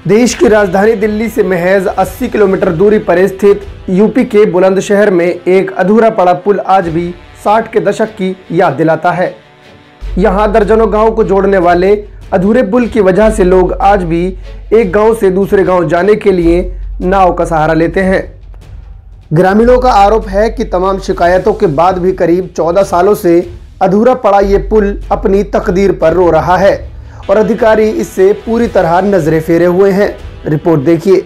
देश की राजधानी दिल्ली से महज 80 किलोमीटर दूरी पर स्थित यूपी के बुलंदशहर में एक अधूरा पड़ा पुल आज भी 60 के दशक की याद दिलाता है। यहाँ दर्जनों गांव को जोड़ने वाले अधूरे पुल की वजह से लोग आज भी एक गांव से दूसरे गांव जाने के लिए नाव का सहारा लेते हैं। ग्रामीणों का आरोप है कि तमाम शिकायतों के बाद भी करीब 14 सालों से अधूरा पड़ा ये पुल अपनी तकदीर पर रो रहा है और अधिकारी इससे पूरी तरह नजरें फेरे हुए हैं। रिपोर्ट देखिए।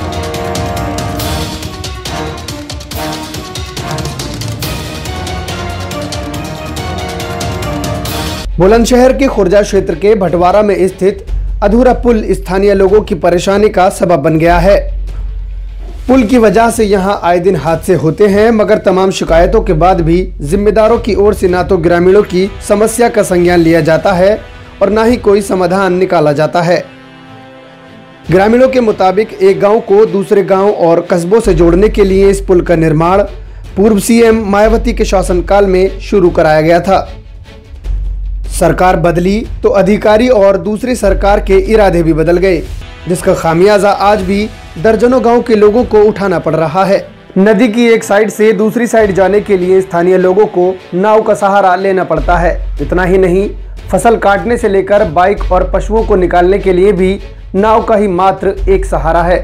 बुलंदशहर के खुर्जा क्षेत्र के भटवारा में स्थित अधूरा पुल स्थानीय लोगों की परेशानी का सबब बन गया है। पुल की वजह से यहां आए दिन हादसे होते हैं, मगर तमाम शिकायतों के बाद भी जिम्मेदारों की ओर से ना तो ग्रामीणों की समस्या का संज्ञान लिया जाता है और ना ही कोई समाधान निकाला जाता है। ग्रामीणों के मुताबिक एक गांव को दूसरे गांव और कस्बों से जोड़ने के लिए इस पुल का निर्माण पूर्व सीएम मायावती के शासनकाल में शुरू कराया गया था। सरकार बदली तो अधिकारी और दूसरी सरकार के इरादे भी बदल गए, जिसका खामियाजा आज भी दर्जनों गांव के लोगों को उठाना पड़ रहा है। नदी की एक साइड से दूसरी साइड जाने के लिए स्थानीय लोगों को नाव का सहारा लेना पड़ता है। इतना ही नहीं, फसल काटने से लेकर बाइक और पशुओं को निकालने के लिए भी नाव का ही मात्र एक सहारा है।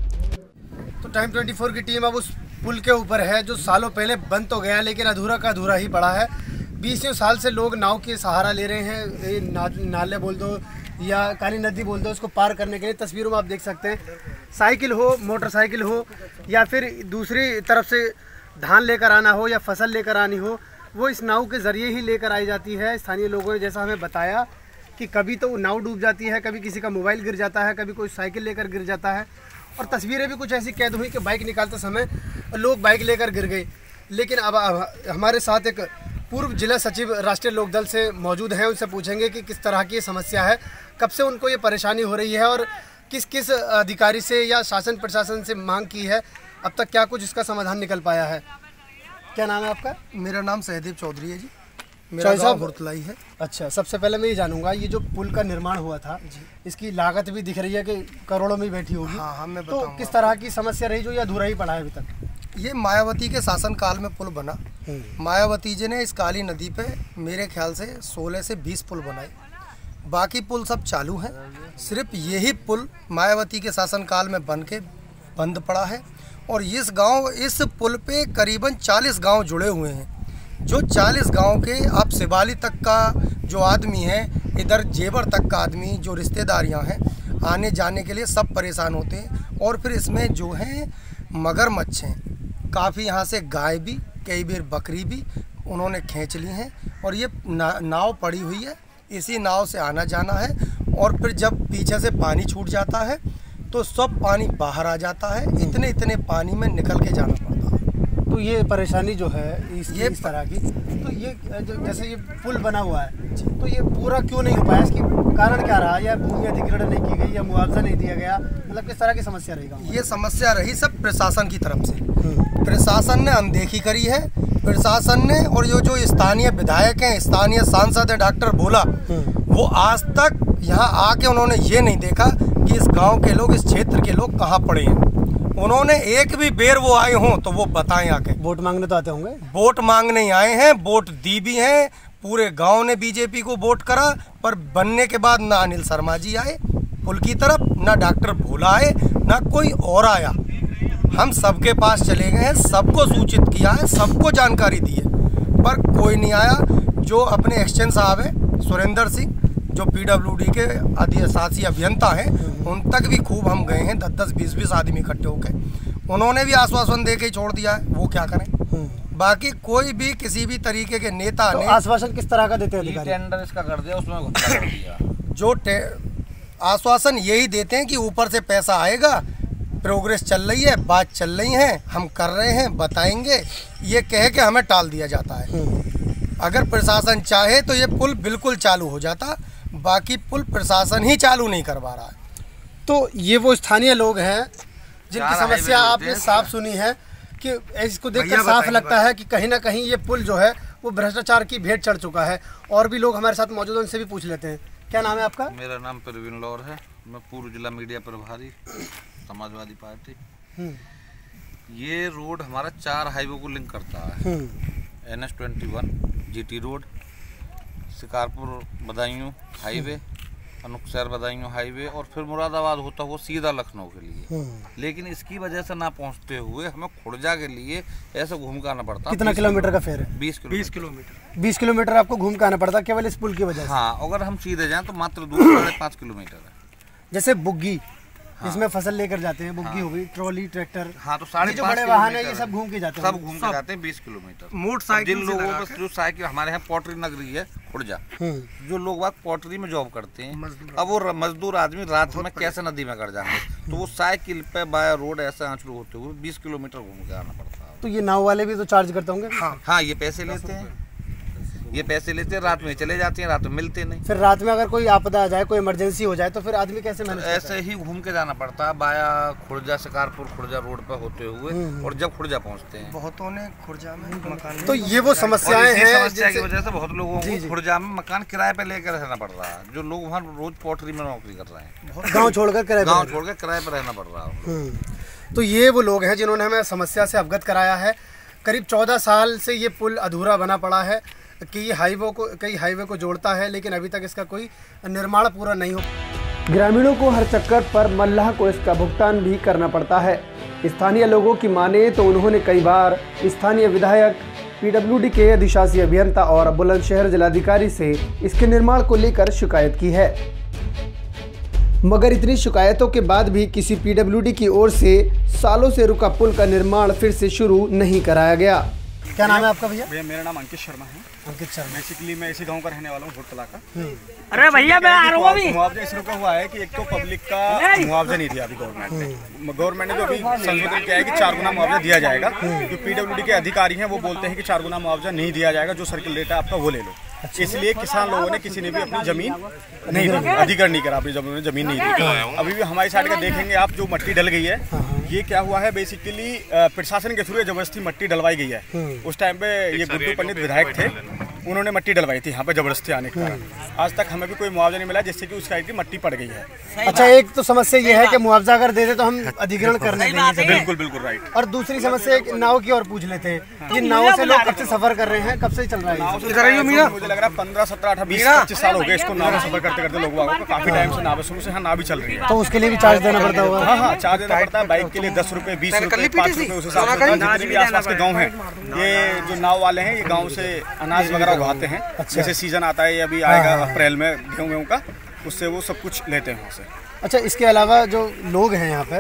तो टाइम 24 की टीम अब उस पुल के ऊपर है जो सालों पहले बंद तो गया लेकिन अधूरा का अधूरा ही पड़ा है। 20 साल से लोग नाव के सहारा ले रहे हैं। नाले बोल दो या काली नदी बोल दो, उसको पार करने के लिए तस्वीरों में आप देख सकते हैं, साइकिल हो, मोटरसाइकिल हो या फिर दूसरी तरफ से धान लेकर आना हो या फसल लेकर आनी हो, वो इस नाव के ज़रिए ही लेकर आई जाती है। स्थानीय लोगों ने जैसा हमें बताया कि कभी तो नाव डूब जाती है, कभी किसी का मोबाइल गिर जाता है, कभी कोई साइकिल लेकर गिर जाता है और तस्वीरें भी कुछ ऐसी कैद हुई कि बाइक निकालते समय लोग बाइक लेकर गिर गए। लेकिन अब हमारे साथ एक पूर्व जिला सचिव राष्ट्रीय लोकदल से मौजूद हैं, उनसे पूछेंगे कि किस तरह की समस्या है, कब से उनको ये परेशानी हो रही है और किस किस अधिकारी से या शासन प्रशासन से मांग की है, अब तक क्या कुछ इसका समाधान निकल पाया है। क्या नाम है आपका? मेरा नाम सहदेव चौधरी है जी। मेरा गाँव भुरतलाई है। अच्छा, सबसे पहले मैं ये जानूंगा, ये जो पुल का निर्माण हुआ था इसकी लागत भी दिख रही है कि करोड़ों में बैठी होगी। हाँ, मैं तो किस तरह की समस्या रही जो ये अधूरा ही पड़ा है अभी तक? ये मायावती के शासन काल में पुल बना। मायावती जी ने इस काली नदी पे मेरे ख्याल से 16 से 20 पुल बनाए, बाकी पुल सब चालू हैं। सिर्फ यही पुल मायावती के शासन काल में बन के बंद पड़ा है और इस पुल पे करीबन 40 गांव जुड़े हुए हैं। जो 40 गांव के आप सिवाली तक का जो आदमी है, इधर जेवर तक का आदमी, जो रिश्तेदारियां हैं, आने जाने के लिए सब परेशान होते हैं। और फिर इसमें जो है मगरमच्छ हैं, काफ़ी यहाँ से गाय भी, कई बार बकरी भी उन्होंने खींच ली हैं और ये नाव पड़ी हुई है, इसी नाव से आना जाना है। और फिर जब पीछे से पानी छूट जाता है तो सब पानी बाहर आ जाता है, इतने पानी में निकल के जाना पड़ता है। तो ये परेशानी जो है इस तरह की, तो ये जैसे ये पुल बना हुआ है तो ये पूरा क्यों नहीं हो पाया, इसकी कारण क्या रहा? या भूमि अधिग्रहण नहीं की गई या मुआवजा नहीं दिया गया, मतलब किस तरह की समस्या रही? ये समस्या रही सब प्रशासन की तरफ से। प्रशासन ने अनदेखी करी है। प्रशासन ने, और जो स्थानीय विधायक हैं, स्थानीय सांसद है डॉक्टर भोला, वो आज तक यहाँ आके उन्होंने ये नहीं देखा कि इस गांव के लोग, इस क्षेत्र के लोग कहाँ पड़े हैं। उन्होंने एक भी बेर वो आए हों तो वो बताएं आके। वोट मांगने तो आते होंगे? वोट मांगने ही आए हैं, वोट दी भी हैं। पूरे गांव ने बीजेपी को वोट करा, पर बनने के बाद ना अनिल शर्मा जी आए पुल की तरफ, ना डॉक्टर भोला आए, ना कोई और आया। हम सबके पास चले गए हैं, सबको सूचित किया है, सबको जानकारी दी है, पर कोई नहीं आया। जो अपने एक्सचेंज साहब हैं सुरेंद्र सिंह, जो PWD के अधिशासी अभियंता हैं, उन तक भी खूब हम गए हैं, 10-10, 20-20 आदमी इकट्ठे होकर। उन्होंने भी आश्वासन दे के छोड़ दिया है, वो क्या करें। बाकी कोई भी किसी भी तरीके के नेता ने आश्वासन किस तरह का देते हैं? टेंडर इसका कर दिया, उसमें घोटाला कर दिया। जो आश्वासन यही देते हैं कि ऊपर से पैसा आएगा, प्रोग्रेस चल रही है, बात चल रही है, हम कर रहे हैं, बताएंगे, ये कह के हमें टाल दिया जाता है। अगर प्रशासन चाहे तो ये पुल बिल्कुल चालू हो जाता, बाकी पुल प्रशासन ही चालू नहीं करवा रहा है। तो ये वो स्थानीय लोग हैं जिनकी समस्या आपने साफ सुनी है कि इसको देखकर साफ लगता है कि कहीं ना कहीं ये पुल जो है वो भ्रष्टाचार की भेंट चढ़ चुका है। और भी लोग हमारे साथ मौजूद हैं, उनसे भी पूछ लेते हैं। क्या नाम है आपका? मेरा नाम परवीन लौर है। मैं पूर्व जिला मीडिया प्रभारी समाजवादी पार्टी। ये रोड हमारा 4 हाईवे को लिंक करता है। NH-21 GT road, Shikarpur Badaun highway, Anupshahr Badaun highway और फिर मुरादाबाद होता हुआ सीधा लखनऊ के लिए। लेकिन इसकी वजह से ना पहुंचते हुए हमें खुर्जा के लिए ऐसे घूम के आना पड़ता। कितना किलोमीटर का फेर है? 20 किलोमीटर। 20 किलोमीटर आपको घूम के आना पड़ता केवल इस पुल की वजह से? हाँ, अगर हम सीधे जाएं तो मात्र 2.5 किलोमीटर है। जैसे बुग्गी, इसमें फसल लेकर जाते हैं, बुग्गी हो गई, ट्रॉली, ट्रैक्टर। हाँ, तो 5.5 जो बड़े वाहन है ये सब घूम के जाते हैं। सब घूम के जाते हैं 20 किलोमीटर। मोटरसाइकिल जिन लोगों को जो साइकिल, हमारे यहाँ पोट्री नगरी है खुर्जा, जो लोग बात पोट्री में जॉब करते हैं, अब वो मजदूर आदमी रात में कैसे नदी में कर जाएंगे, तो वो साइकिल पे बाय रोड ऐसे आंचलू होते हुए 20 किलोमीटर घूम के आना पड़ता है। तो ये नाव वाले भी तो चार्ज करते होंगे? हाँ, ये पैसे लेते हैं, रात में चले जाते हैं, रात में मिलते नहीं। फिर रात में अगर कोई आपदा आ जाए, कोई इमरजेंसी हो जाए तो फिर आदमी कैसे मैनेज करता है? ऐसे ही घूम के जाना पड़ता है बाया खुर्जा, शिकारपुर खुर्जा रोड पे होते हुए, और जब खुर्जा पहुंचते हैं। बहुतों ने खुर्जा में मकान। तो ये वो समस्याएं हैं, समस्या की वजह से बहुत लोगों को खुर्जा में मकान किराए पे लेकर रहना पड़ रहा है। जो लोग वहाँ रोज पोट्री में नौकरी कर रहे हैं, गाँव छोड़कर किराए किराए पे रहना पड़ रहा है। तो ये वो लोग हैं जिन्होंने हमें समस्या से अवगत कराया है। करीब 14 साल से ये पुल अधूरा बना पड़ा है कि ये कई हाईवे को जोड़ता है, लेकिन अभी तक इसका कोई निर्माण पूरा नहीं हो। ग्रामीणों को हर चक्कर पर मल्लाह को इसका भुगतान भी करना पड़ता है। स्थानीय लोगों की माने तो उन्होंने कई बार स्थानीय विधायक, PWD के अधिशासी अभियंता और बुलंदशहर जिलाधिकारी से इसके निर्माण को लेकर शिकायत की है, मगर इतनी शिकायतों के बाद भी किसी PWD की ओर से सालों से रुका पुल का निर्माण फिर से शुरू नहीं कराया गया। क्या नाम है आपका भैया? मेरा नाम अंकित शर्मा है। अंकित शर्मा। बेसिकली मैं इसी गांव का रहने वाला हूँ, भुटतला का। अरे भैया मैं आ रहा हूँ अभी। मुआवजा इस रुका हुआ है कि एक तो पब्लिक का मुआवजा नहीं दिया अभी गवर्नमेंट ने जो अभी संशोधन किया है कि 4 गुना मुआवजा दिया जाएगा। जो PWD के अधिकारी हैं वो बोलते हैं कि 4 गुना मुआवजा नहीं दिया जाएगा, जो सर्किल रेट है आपका वो ले लो। इसलिए किसान लोगों ने किसी ने भी अपनी जमीन नहीं दी, अधिग्रहण नहीं करा, अपनी जमीन नहीं दी। अभी भी हमारी साइड का देखेंगे आप, जो मट्टी डल गई है, ये क्या हुआ है बेसिकली प्रशासन के थ्रू जबरदस्ती मट्टी डलवाई गई है। उस टाइम पे ये गुड्डू पंडित विधायक थे, उन्होंने मट्टी डलवाई थी यहाँ पे जबरदस्ती आने के कारण। आज तक हमें भी कोई मुआवजा नहीं मिला, जिससे कि उस साइड की मट्टी पड़ गई है। अच्छा, एक तो समस्या ये है कि मुआवजा अगर दे दे तो हम अधिग्रहण करने देंगे। बिल्कुल राइट। और दूसरी समस्या एक नाव की और पूछ लेते हैं। ये नाव से लोग कब से सफर कर रहे हैं, कब से चल रहा है? मुझे लग रहा है 15, 17, 18, 20, 25 साल हो गए इसको नाव में सफर करते करते लोगों को। काफी टाइम से नाव शुरू से नाव भी चल रही है। तो उसके लिए भी चार्ज देना पड़ता होगा? हाँ, चार्ज देना पड़ता है। बाइक के लिए 10 रुपए, 20 रुपए, 5 रुपए, उस हिसाब से। जितने भी आसपास के गाँव हैं, ये जो नाव वाले हैं, ये गाँव से अनाज वगैरह उगाते हैं। जैसे सीजन आता है, अभी आएगा अप्रैल में गेहूं का, उससे वो सब कुछ लेते हैं वहाँ से। अच्छा, इसके अलावा जो लोग हैं यहाँ पे,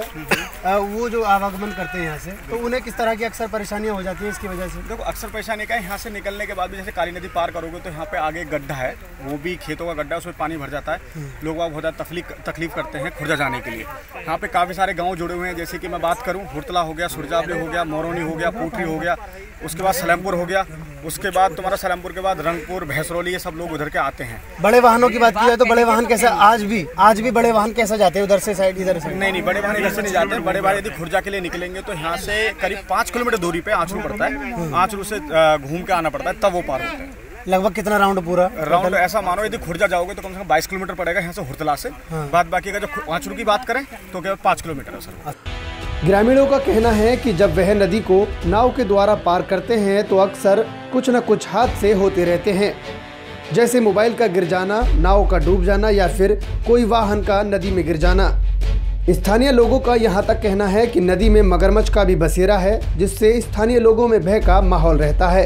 वो जो आवागमन करते हैं यहाँ से, तो उन्हें किस तरह की अक्सर परेशानियाँ हो जाती हैं इसकी वजह से? देखो, अक्सर परेशानी का है, यहाँ से निकलने के बाद भी जैसे काली नदी पार करोगे तो यहाँ पे आगे एक गड्ढा है, वो भी खेतों का गड्ढा है, उसमें पानी भर जाता है। लोग बहुत ज़्यादा तकलीफ करते हैं खुर्जा जाने के लिए। यहाँ पे काफ़ी सारे गाँव जुड़े हुए हैं, जैसे कि मैं बात करूँ, हुरतला हो गया, सुरजावले हो गया, मोरौनी हो गया, पोटरी हो गया, उसके बाद सलेमपुर हो गया, उसके बाद तुम्हारा सलेमपुर के बाद रंगपुर, भैंसरौली, ये सब लोग उधर के आते हैं। बड़े वाहनों की बात की जाए तो बड़े वाहन कैसे आज भी बड़े वाहन कैसे जाते हैं उधर से, साइड इधर से? नहीं, बड़े वाहन इधर से नहीं जाते हैं। बड़े वाहन यदि खुर्जा के लिए निकलेंगे तो यहाँ से करीब 5 किलोमीटर दूरी पे आंचरू पड़ता है, आंचरू से घूम के आना पड़ता है, तब वो पार होते हैं। लगभग कितना राउंड? पूरा राउंड ऐसा मानो, यदि खुर्जा जाओगे तो कम से कम 22 किलोमीटर पड़ेगा यहाँ से हुरतला से। बाद बाकी का जब आंचरू की बात करें तो केवल 5 किलोमीटर है सर। ग्रामीणों का कहना है कि जब वह नदी को नाव के द्वारा पार करते हैं तो अक्सर कुछ न कुछ हादसे होते रहते हैं, जैसे मोबाइल का गिर जाना, नाव का डूब जाना या फिर कोई वाहन का नदी में गिर जाना। स्थानीय लोगों का यहाँ तक कहना है कि नदी में मगरमच्छ का भी बसेरा है, जिससे स्थानीय लोगों में भय का माहौल रहता है।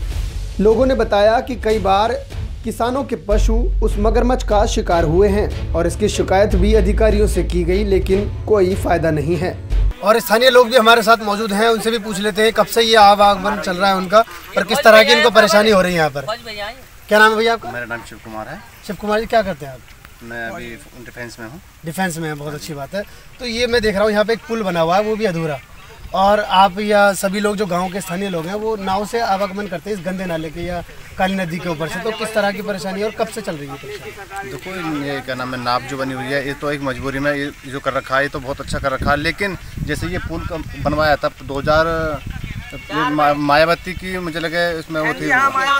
लोगों ने बताया कि कई बार किसानों के पशु उस मगरमच्छ का शिकार हुए हैं और इसकी शिकायत भी अधिकारियों से की गई, लेकिन कोई फायदा नहीं है। और स्थानीय लोग भी हमारे साथ मौजूद हैं, उनसे भी पूछ लेते हैं कब से ये आवागमन चल रहा है उनका और किस तरह की इनको परेशानी हो रही है यहाँ पर। क्या नाम है भैया आपका? मेरा नाम शिव कुमार है। शिव कुमार जी, क्या करते हैं आप? मैं अभी डिफेंस में हूँ। डिफेंस में है, बहुत अच्छी बात है। तो ये मैं देख रहा हूँ यहाँ पे एक पुल बना हुआ है, वो भी अधूरा, और आप या सभी लोग जो गांव के स्थानीय लोग हैं वो नाव से आवागमन करते हैं इस गंदे नाले के या काली नदी के ऊपर से, तो किस तरह की परेशानी है और कब से चल रही है परेशानी? देखो, ये क्या नाम है, नाव जो बनी हुई है ये तो एक मजबूरी में ये जो कर रखा है, ये तो बहुत अच्छा कर रखा है। लेकिन जैसे ये पुल बनवाया था मायावती की मुझे लगे इसमें वो थी,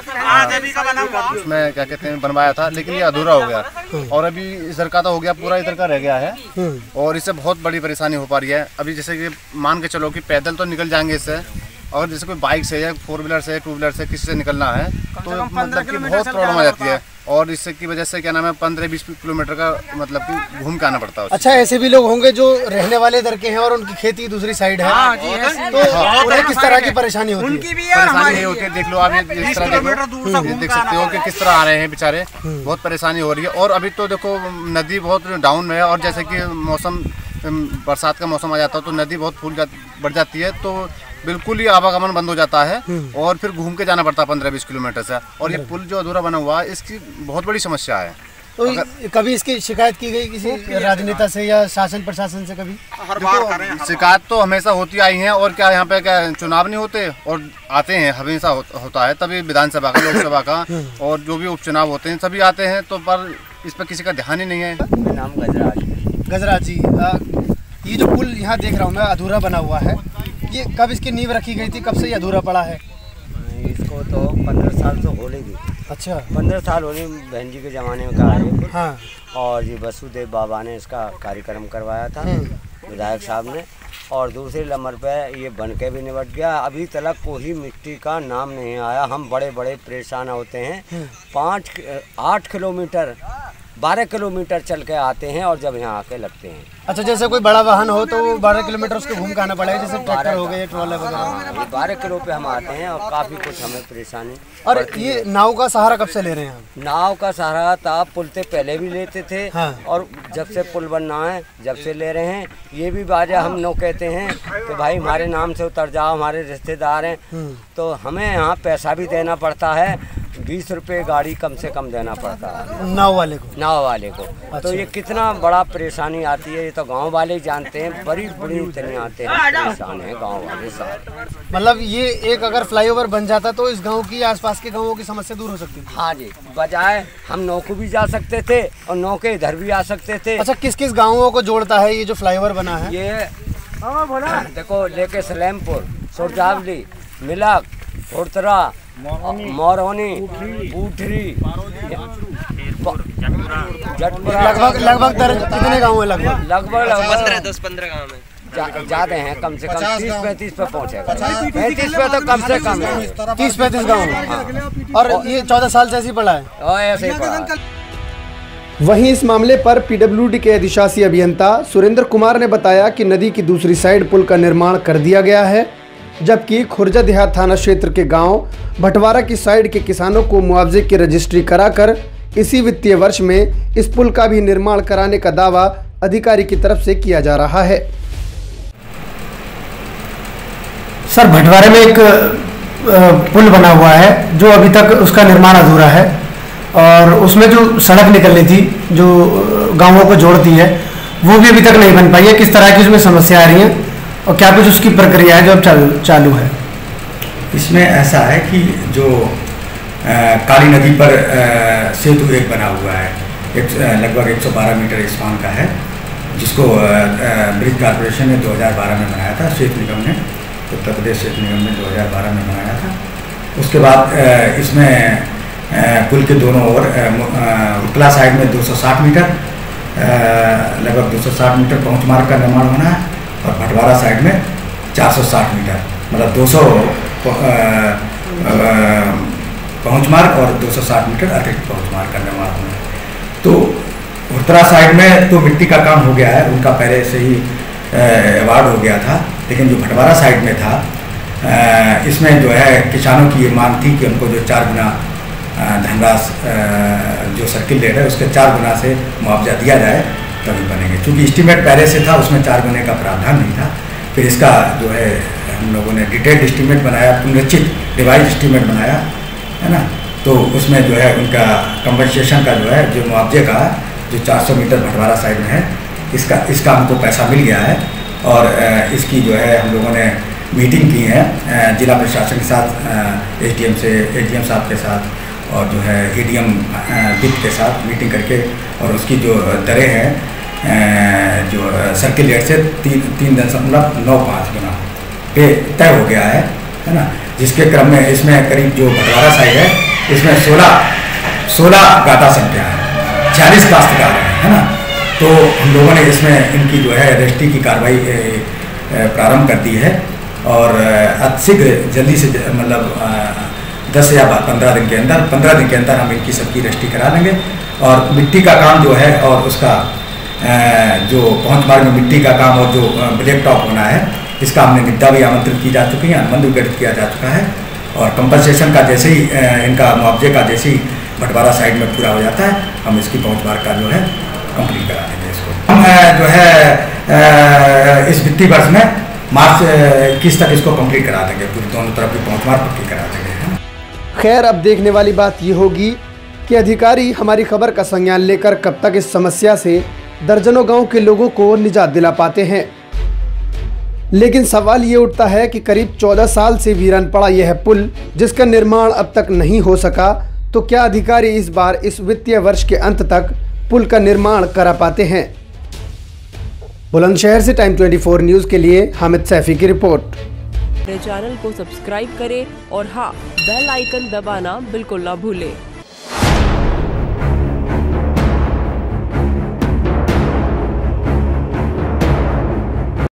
उसमें क्या कहते हैं बनवाया था, लेकिन ये अधूरा हो गया और अभी इधर का तो हो गया, पूरा इधर का रह गया है और इससे बहुत बड़ी परेशानी हो पा रही है। अभी जैसे कि मान के चलो कि पैदल तो निकल जाएंगे इससे, और जैसे कोई बाइक से या 4 व्हीलर से 2 व्हीलर से किसी से निकलना है तो मतलब कि बहुत प्रॉब्लम आ जाती है और इससे की वजह से क्या नाम है 15-20 किलोमीटर का मतलब कि घूम के आना पड़ता है। अच्छा, ऐसे भी लोग होंगे जो रहने वाले इधर के हैं और उनकी खेती दूसरी साइड है, तो उन्हें किस तरह की परेशानी होती है? परेशानी ये होती है, देख लो आप ये जिस तरह देख सकते हो कि किस तरह आ रहे हैं बेचारे, बहुत परेशानी हो रही है। और अभी तो देखो नदी बहुत डाउन में है और जैसे कि मौसम बरसात का मौसम आ जाता है तो नदी बहुत बढ़ जाती है, तो बिल्कुल ही आवागमन बंद हो जाता है और फिर घूम के जाना पड़ता है 15-20 किलोमीटर से। और ये पुल जो अधूरा बना हुआ है इसकी बहुत बड़ी समस्या है। तो कभी इसकी शिकायत की गई किसी राजनेता से या शासन प्रशासन से? कभी शिकायत तो हमेशा होती आई है और क्या यहाँ पे क्या चुनाव नहीं होते और आते हैं, हमेशा होता है, तभी विधानसभा का, लोकसभा का और जो भी उपचुनाव होते हैं सभी आते हैं, तो पर इस पर किसी का ध्यान ही नहीं है। मेरा नाम गजराज जी, ये जो पुल यहाँ देख रहा हूँ मैं अधूरा बना हुआ है, ये कब इसकी नींव रखी गई थी, कब से ये अधूरा पड़ा है? इसको तो 15 साल तो हो लेगी। अच्छा, 15 साल होने बहन जी के ज़माने में कहा है। हाँ। और ये वसुदेव बाबा ने इसका कार्यक्रम करवाया था, विधायक साहब ने, और दूसरे नंबर पे ये बन के भी निपट गया। अभी तक कोई मिट्टी का नाम नहीं आया। हम बड़े बड़े परेशान होते हैं, 8 किलोमीटर 12 किलोमीटर चल के आते हैं और जब यहाँ आके लगते हैं। अच्छा, जैसे कोई बड़ा वाहन हो तो 12 किलोमीटर उसको घूम के आना पड़ेगा, जैसे ट्रैक्टर हो गए, ट्रॉलर वगैरह। 12 किलो पे हम आते हैं और काफ़ी कुछ हमें परेशानी। और ये नाव का सहारा कब से ले रहे हैं हम? नाव का सहारा था पुल से पहले भी लेते थे। हाँ। और जब से पुल बनना है जब से ले रहे हैं। ये भी बाजा हम लोग कहते हैं कि भाई हमारे नाम से उतर जाओ, हमारे रिश्तेदार हैं, तो हमें यहाँ पैसा भी देना पड़ता है, 20 रुपये गाड़ी कम से कम देना पड़ता है नाव वाले को। अच्छा। तो ये कितना बड़ा परेशानी आती है, ये तो गांव वाले ही जानते हैं, बड़ी बड़ी इतनी आते हैं, परेशान है गांव वाले साहब। मतलब ये एक अगर फ्लाईओवर बन जाता तो इस गांव की, आसपास के गांवों की समस्या दूर हो सकती थी। हाँ जी, बजाय हम नौ को भी जा सकते थे और नौ के इधर भी आ सकते थे। अच्छा, किस किस गाँवों को जोड़ता है ये जो फ्लाईओवर बना है? ये देखो, लेके सलेमपुर, सुरजावली, मिलक, उड़तरा, मोरौनी, ऊठरी, जटपुरा, लगभग कितने गाँव है? लगभग 10-15 गाँव में ज्यादा हैं, कम से कम 30-35 पे पहुँचेगा। 35 पे तो कम से कम है, 30-35 गाँव। और ये 14 साल से ऐसे ही पड़ा है? ऐसे ही पड़ा है। वहीं इस मामले पर पीडब्ल्यूडी के अधिशासी अभियंता सुरेंद्र कुमार ने बताया कि नदी की दूसरी साइड पुल का निर्माण कर दिया गया है, जबकि खुर्जा देहात थाना क्षेत्र के गांव भटवारा की साइड के किसानों को मुआवजे की रजिस्ट्री कराकर इसी वित्तीय वर्ष में इस पुल का भी निर्माण कराने का दावा अधिकारी की तरफ से किया जा रहा है। सर, भटवारे में एक पुल बना हुआ है जो अभी तक उसका निर्माण अधूरा है और उसमें जो सड़क निकलनी थी जो गांवों को जोड़ती है वो भी अभी तक नहीं बन पाई है। किस तरह की उसमें समस्या आ रही है और क्या कुछ उसकी प्रक्रिया है जो अब चालू है? इसमें ऐसा है कि जो काली नदी पर सेतु एक बना हुआ है, लगभग 112 मीटर स्पान का है, जिसको ब्रिज कॉर्पोरेशन ने 2012 में बनाया था, सेतु निगम ने, उत्तर प्रदेश सेतु निगम ने 2012 में बनाया था। उसके बाद इसमें पुल के दोनों ओर उत्तला साइड में 260 मीटर, लगभग 260 मीटर पहुँच मार्ग का निर्माण होना है और भटवारा साइड में 460 मीटर, मतलब 200 पहुँच मार्ग और 260 मीटर अतिरिक्त पहुँच मार्ग का निर्माण होना है। तो उत्तरा साइड में तो मिट्टी का काम हो गया है, उनका पहले से ही अवार्ड हो गया था, लेकिन जो भटवारा साइड में था इसमें जो है किसानों की ये मांग थी कि उनको जो 4 गुना धनराशि जो सर्किल रेट है उसके 4 गुना से मुआवजा दिया जाए तभी बनेंगे। क्योंकि एस्टीमेट पहले से था, उसमें 4 गुने का प्रावधान नहीं था। फिर इसका जो है हम लोगों ने डिटेल्ड एस्टीमेट बनाया, पुनरीक्षित रिवाइज एस्टीमेट बनाया, है ना, तो उसमें जो है उनका कंपनसेशन का जो है जो मुआवजे का जो 400 मीटर भटवारा साइड में है इसका हमको पैसा मिल गया है। और इसकी जो है हम लोगों ने मीटिंग की है जिला प्रशासन के साथ, एसडीएम साहब के साथ और जो है एडीएम वित्त के साथ मीटिंग करके, और उसकी जो दरें हैं जो सर्किल रेट से 3.95 गुना पे तय हो गया है। है ना, जिसके क्रम में इसमें करीब जो भटवारा साइड है इसमें 16 गाता संख्या है, 40 काश्तकार है ना। तो हम लोगों ने इसमें इनकी जो है रजिस्ट्री की कार्रवाई प्रारंभ कर दी है और अतिशीघ्र जल्दी से मतलब 10 या 15 दिन के अंदर हम इनकी सबकी रजिस्ट्री करा देंगे। और मिट्टी का काम जो है और उसका जो पहुँच मार्ग में मिट्टी का काम और जो ब्लैक टॉप होना है इसका हमने निविदा भी आमंत्रित की जा चुकी है, अनुबंध भी गठित किया जा चुका है। और कंपनसेशन का जैसे ही इनका मुआवजे का जैसे ही भटवारा साइड में पूरा हो जाता है हम इसकी पहुँच मार्ग का जो है कंप्लीट करा देंगे इसको। हम जो है इस वित्तीय वर्ष में मार्च 21 तक इसको कंप्लीट करा देंगे, पूरी दोनों तरफ की पहुँच मार्ग पक्की करा देंगे। खैर, अब देखने वाली बात ये होगी कि अधिकारी हमारी खबर का संज्ञान लेकर कब तक इस समस्या से दर्जनों गांव के लोगों को निजात दिला पाते हैं। लेकिन सवाल ये उठता है कि करीब 14 साल से वीरान पड़ा यह पुल जिसका निर्माण अब तक नहीं हो सका, तो क्या अधिकारी इस बार इस वित्तीय वर्ष के अंत तक पुल का निर्माण करा पाते हैं। बुलंदशहर से टाइम 24 न्यूज़ के लिए हामिद सैफी की रिपोर्ट। चैनल को सब्सक्राइब करें और हाँ, बेल आइकन दबाना बिल्कुल ना भूलें।